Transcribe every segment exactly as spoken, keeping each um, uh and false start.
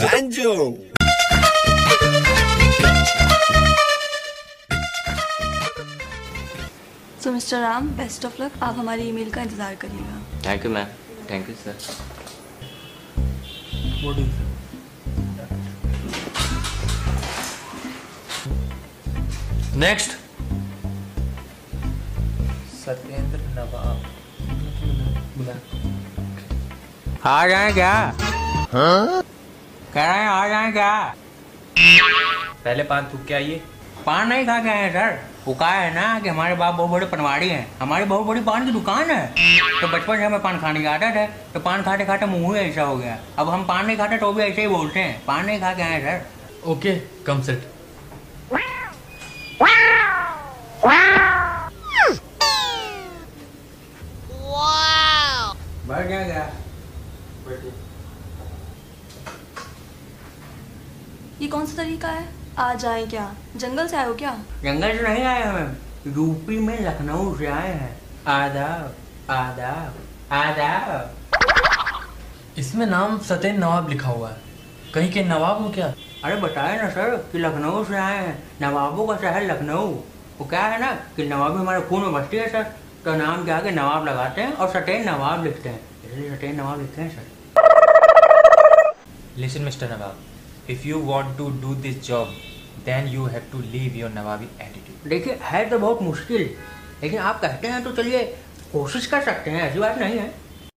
Banjo. So mister Ram, best of luck. आप हमारी email का इंतज़ार करिएगा। Thank you ma'am, thank you sir. Next. Satyendra Nawab. आ जाए क्या? हाँ? कह रहे हैं आ जाए क्या? पहले पान थूक के आइए। पान नहीं खा के आए सर। वो कहा है ना कि हमारे बाप बहुत बड़े पनवाड़ी हैं, हमारी बहुत बड़ी पान की दुकान है। तो बचपन से हमें पान खाने की आदत है, तो पान खाते खाते मुंह ही ऐसा हो गया। अब हम पान नहीं खाते तो भी ऐसे ही बोलते हैं, पान नहीं खा के आए सर। ओके, कम सेट। बैठ जाएगा। ये कौन सा तरीका है? आ जाए क्या? जंगल से आए हो क्या? जंगल से नहीं आए हमें, यूपी में लखनऊ से आए हैं। आदाब आदाब आदाब। इसमें नाम सत्येंद्र नवाब लिखा हुआ है, कहीं के नवाब हो क्या? अरे बताए ना सर कि लखनऊ से आए हैं, नवाबों का शहर लखनऊ। वो क्या है ना कि नवाबी हमारे खून में बसती है सर, तो नाम के आगे नवाब लगाते हैं और सत्येंद्र नवाब लिखते हैं, इसलिए सत्येंद्र नवाब लिखते हैं sir. Listen, mister Nawab, if you want to do this job, then you have to leave your नवाबी attitude. देखिए है तो बहुत मुश्किल, लेकिन आप कहते हैं तो चलिए कोशिश कर सकते हैं, ऐसी बात नहीं है।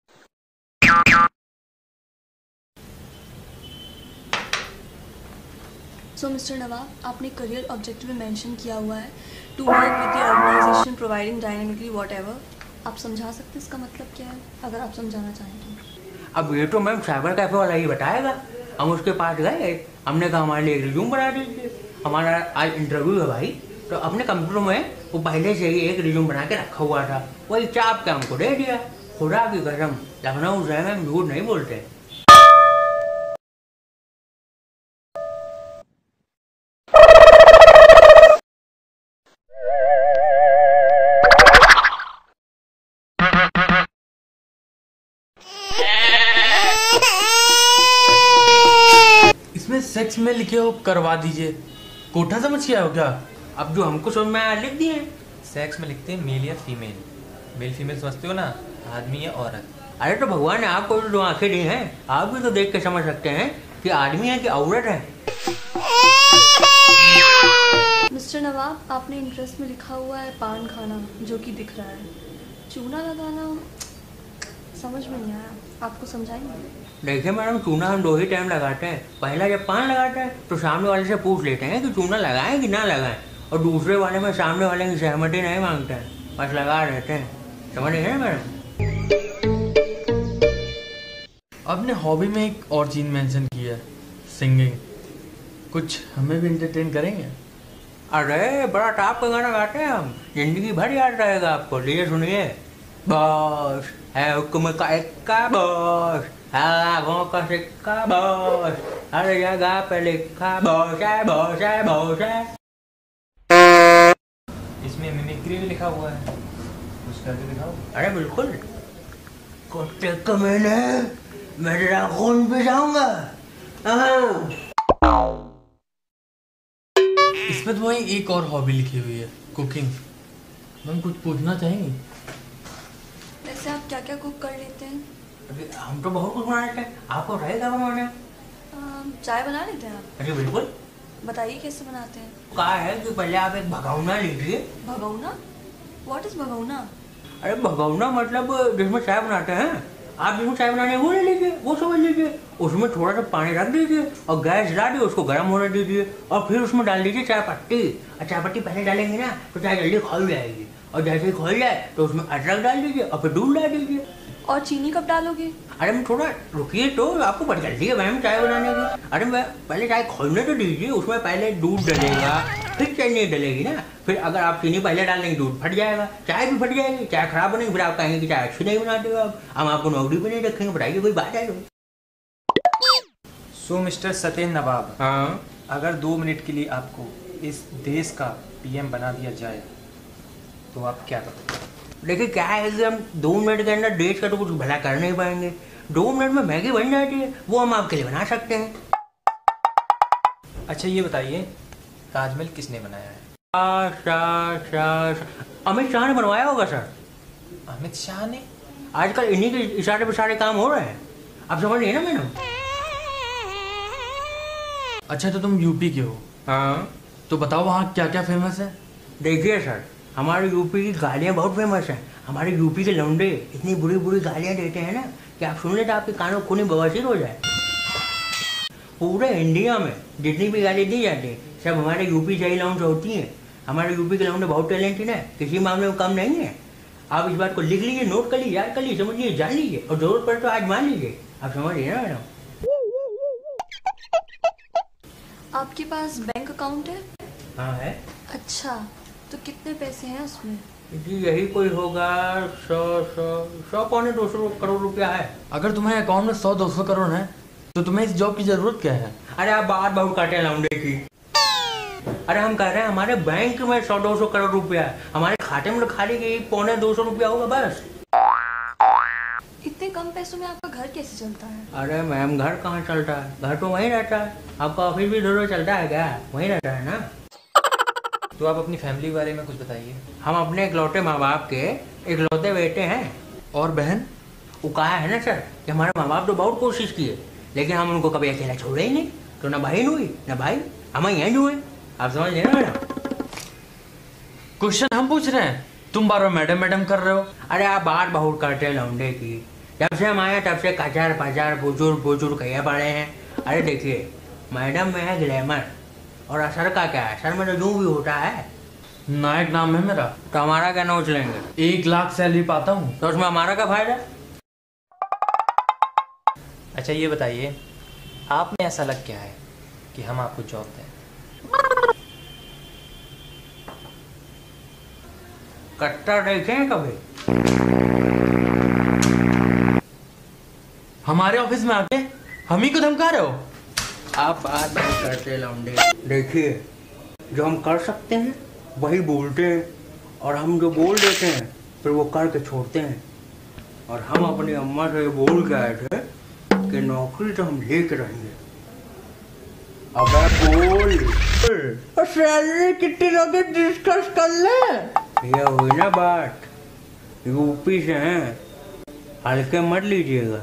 सो मिस्टर नवाब, आपने करियर ऑब्जेक्टिव में मेंशन किया हुआ है to work with the organization providing dynamically whatever. आप समझा सकते हैं इसका मतलब क्या है, अगर आप समझाना चाहें तो? अब ये तो मैम साइबर कैफे वाला ही बताएगा। हम उसके पास गए, हमने कहा हमारे लिए एक रिज्यूम बना दीजिए, हमारा आज इंटरव्यू है भाई। तो अपने कंप्यूटर में वो पहले से ही एक रिज्यूम बना के रखा हुआ था, वही चाप के हमको दे दिया। खुदा की कसम, लखनऊ से मैम झूठ नहीं बोलते। इसमें सेक्स में लिखे हो करवा दीजिए, कोठा समझ के आओ क्या? अब जो हमको समझ में आया लिख दिए। सेक्स में लिखते हैं मेल या फीमेल। मेल फीमेल समझते हो ना, आदमी या औरत। अरे तो भगवान ने आपको जो आंखें दी हैं, आप भी तो देख के समझ सकते हैं कि आदमी है कि औरत है। मिस्टर नवाब, आपने इंटरेस्ट में लिखा हुआ है पान खाना, जो कि दिख रहा है। चूना लगाना समझ में नहीं आया, आपको समझाएंगे? देखिए मैडम, चूना हम दो ही टाइम लगाते हैं। पहला जब पान लगाते हैं तो सामने वाले से पूछ लेते हैं कि चूना लगाएं कि ना लगाएं, और दूसरे वाले में सामने वाले की सहमति नहीं मांगते हैं, बस लगा रहते हैं। समझ रहे हैं मैडम? आपने हॉबी में एक और चीज मेंशन की है, सिंगिंग। कुछ हमें भी एंटरटेन करेंगे? अरे बड़ा टॉप का गाना गाते हैं हम, जिंदगी भर याद रहेगा आपको। लिए सुनिए। बॉस है हुक्म का इक्का, बॉस आँखों का सिक्का, बॉस हर जगह पे लिखा, बॉस है बॉस है बॉस है। इसमें मिमिक्री भी लिखा हुआ है, कुछ करके दिखाओ। अरे बिल्कुल, कुत्ते को मैंने मेरा खून भी जाऊंगा। इसमें तो वही एक और हॉबी लिखी हुई है, कुकिंग। मैम कुछ पूछना चाहेंगे? वैसे आप क्या क्या कुक कर लेते हैं? अरे हम तो बहुत कुछ बना लेते हैं, आपको रहेगा बनाने? चाय बना लेते हैं आप? अरे बिल्कुल। बताइए कैसे बनाते हैं? कहा है कि पहले आप एक भगौना लीजिए। भगौना? व्हाट इज भगौना? अरे भगौना मतलब जिसमें चाय बनाते हैं, आप जिसमें चाय बनाने वो ले लीजिए, वो समझ लीजिए। उसमें थोड़ा सा पानी रख दीजिए और गैस जला दीजिए, उसको गर्म होने दीजिए, और फिर उसमें डाल दीजिए चाय पत्ती। और चाय पत्ती पहले डालेंगे ना तो चाय जल्दी खोल जाएगी, और जैसे ही खोल जाए तो उसमें अदरक डाल दीजिए और फिर दूध डाल दीजिए। और चीनी कब डालोगे? अरे मैं थोड़ा रुकिए तो, आपको पता चलती है मैम चाय बनाने की। अरे मैं पहले चाय खोलने तो दीजिए, उसमें पहले दूध डलेगा, फिर चीनी डलेगी ना। फिर अगर आप चीनी पहले डाल देंगे दूध फट जाएगा, चाय भी फट जाएगी, चाय खराब बनेगी, फिर आप कहेंगे कि चाय अच्छी नहीं बनाते हो आप, हम आपको नौकरी भी नहीं रखेंगे। बताइए कोई बात है? सो मिस्टर सत्येंद्र नवाब, हाँ, अगर दो मिनट के लिए आपको इस देश का पीएम बना दिया जाए तो आप क्या करोगे? देखिए क्या है कि हम दो मिनट के अंदर देश का तो कुछ भला कर नहीं पाएंगे। दो मिनट में मैगी बन जाती है, वो हम आपके लिए बना सकते हैं। अच्छा ये बताइए, ताजमहल किसने बनाया है? शाह शाह शाह अमित शाह ने बनवाया होगा सर। अमित शाह ने? आजकल इन्हीं के इशारे पे सारे काम हो रहे हैं, आप समझ रही है ना मैडम? अच्छा तो तुम यूपी के हो, हाँ तो बताओ वहाँ क्या क्या फेमस है? देखिए सर, हमारे यूपी की गालियाँ बहुत फेमस हैं। हमारे यूपी के लौंडे इतनी बुरी बुरी गालियाँ देते हैं ना कि आप सुन ले तो आपके कानों खूनी बवासीर हो जाए। पूरे इंडिया में जितनी भी गाली दी जाती है सब हमारे यूपी से ही लॉन्च होती हैं। हमारे यूपी के लौंडे बहुत टैलेंटेड है, किसी मामले में कम नहीं है। आप इस बात को लिख लीजिए, नोट कर लीजिए, याद कर लीजिए, समझिए, जान लीजिए और जरूरत पड़े तो आज मान लीजिए। आप समझिए ना मैडम? आपके पास बैंक अकाउंट है? हाँ है। अच्छा, तो कितने पैसे हैं उसमें? जी यही कोई होगा सौ सौ सौ पौने दो सौ करोड़ रुपया है। अगर तुम्हारे अकाउंट में सौ दो सौ करोड़ है तो तुम्हें इस जॉब की जरूरत क्या है? अरे आप बात बहुत काटे लौंडे की। अरे हम कह रहे हैं हमारे बैंक में सौ दो सौ करोड़ रुपया है, हमारे खाते में तो खाली के पौने दो सौ रुपया होगा बस। इतने कम पैसों में आपका घर कैसे चलता है? अरे मैम घर कहाँ चलता है, घर तो वहीं रहता है। आपका ऑफिस भी दो चलता है क्या? वहीं रहता है ना। तो आप अपनी फैमिली के बारे में कुछ बताइए। हम अपने इकलौते माँ बाप के इकलौते बेटे हैं। और बहन? वो कहा है ना सर कि हमारे माँ बाप तो बहुत कोशिश किए लेकिन हम उनको कभी अकेला छोड़े ही नहीं, तो ना बहन हुई ना भाई, हम यहीं हुए। आप समझ लेना मैडम? क्वेश्चन हम पूछ रहे हैं, तुम बार बार मैडम मैडम कर रहे हो। अरे आप बात बहुत करते हैं लौंडे की। जब से हम आए तब से कचार पचार बुजुर्ग बुजुर्ग कहे पड़े हैं। अरे देखिए, मैडम में है ग्लैमर और असर का क्या है, सर में तो यूं भी होता है। नायक नाम है मेरा। तो हमारा क्या नोच लेंगे? एक लाख सैलरी पाता हूँ। तो उसमें हमारा क्या फायदा? अच्छा ये बताइए, आप में ऐसा लग क्या है कि हम आपको जॉब दें? कट्टा देखे हैं कभी? हमारे ऑफिस में आके हम ही को धमका रहे हो? आप बात नहीं करते लौंडे। देखिए, जो हम कर सकते हैं वही बोलते हैं और हम जो बोल देते हैं फिर वो करके छोड़ते हैं। और हम अपनी अम्मा से ये बोल के आए थे कि नौकरी तो हम लेके रहेंगे। अब बोल, सैलरी कितनी लगे डिस्कस कर ले। ये हुई ना बात, यूपी से हैं, हल्के मत लीजिएगा।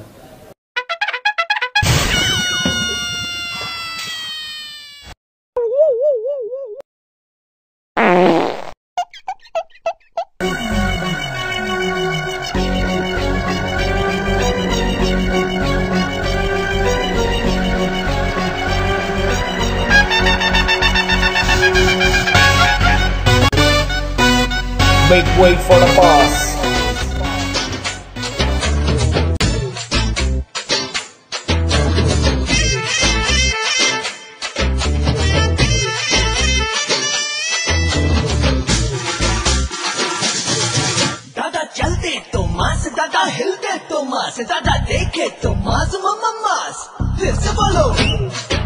Make way for the boss. दादा चलते तो मास, दादा हिलते तो मास, दादा देखे तो मास, मम्मा मास। फिर से बोलो।